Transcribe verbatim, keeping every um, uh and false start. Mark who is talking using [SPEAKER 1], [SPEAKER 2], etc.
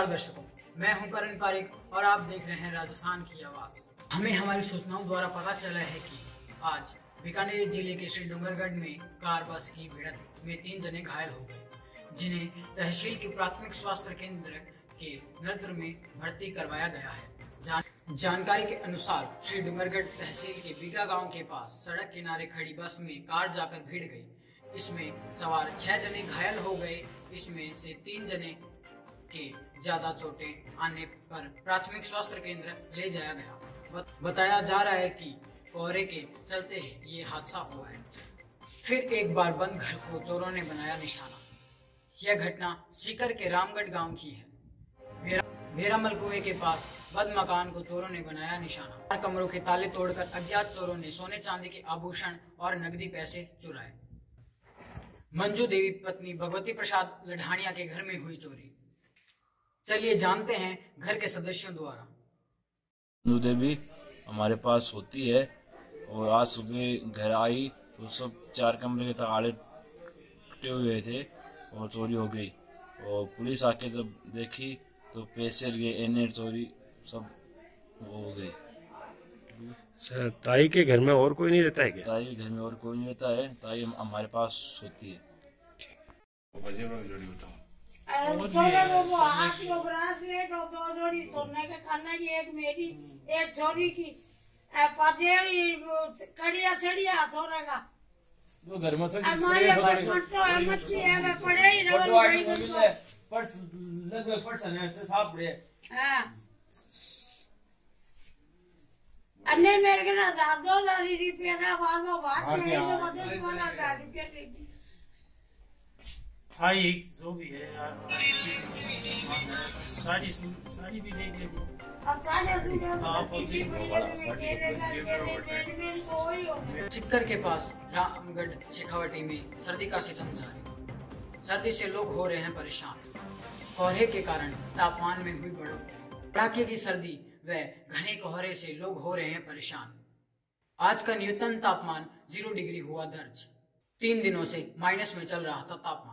[SPEAKER 1] नमस्कार दर्शकों, मैं हूं करण पारेख और आप देख रहे हैं राजस्थान की आवाज। हमें हमारी सूचनाओं द्वारा पता चला है कि आज बीकानेर जिले के श्री डूंगरगढ़ में कार बस की भिड़ंत में तीन जने घायल हो गए, जिन्हें तहसील के प्राथमिक स्वास्थ्य केंद्र के नर्द्र में भर्ती करवाया गया है। जान, जानकारी के अनुसार श्री डूंगरगढ़ तहसील के बीगा गांव के पास सड़क किनारे खड़ी बस में कार जाकर भिड़ गई। इसमें सवार छह जने घायल हो गए। इसमें से तीन जने के ज्यादा चोटें आने पर प्राथमिक स्वास्थ्य केंद्र ले जाया गया। बताया जा रहा है कि कोहरे के चलते ये हादसा हुआ है। फिर एक बार बंद घर को चोरों ने बनाया निशाना। यह घटना सीकर के रामगढ़ गांव की है। भेरा, भेरामल कुएं के पास बंद मकान को चोरों ने बनाया निशाना। चार कमरों के ताले तोड़कर अज्ञात चोरों ने सोने चांदी के आभूषण और नकदी पैसे चुराए। मंजू देवी पत्नी भगवती प्रसाद लढानिया के घर में हुई चोरी। चलिए जानते हैं घर के सदस्यों द्वारा।
[SPEAKER 2] मंजू देवी हमारे पास होती है और आज सुबह घर आई तो सब चार कमरे के ताले टूटे हुए थे और चोरी हो गई। और पुलिस आके जब देखी तो पैसे गए, एनेट चोरी सब हो गए।
[SPEAKER 3] सर, ताई के घर में और कोई नहीं रहता है क्या?
[SPEAKER 2] ताई के घर में और कोई नहीं रहता है। ताई हमारे पास होती है।
[SPEAKER 4] सोने के खाने की एक मेरी एक छोरी की पाजे कड़िया छड़िया छोरा का
[SPEAKER 5] वो घर में से
[SPEAKER 4] मच्छी है मैं पड़े ही
[SPEAKER 5] पर्स लगभग पर्स है से साफ पड़े।
[SPEAKER 4] हां अन्य मेरे के ना हजार दो हजार रुपया का बाद में बात है जो मदद वाला हजार रुपया देगी।
[SPEAKER 3] हाँ, एक जो भी है यार, साड़ी साड़ी भी ले लेगी।
[SPEAKER 4] अब साढ़े
[SPEAKER 1] सिक्कर के पास रामगढ़ शेखावटी में सर्दी का सितम जारी। सर्दी से लोग हो रहे हैं परेशान। कोहरे के कारण तापमान में हुई बढ़ोतरी। कड़ाके की सर्दी व घने कोहरे से लोग हो रहे हैं परेशान। आज का न्यूनतम तापमान जीरो डिग्री हुआ दर्ज। तीन दिनों से माइनस में चल रहा था तापमान।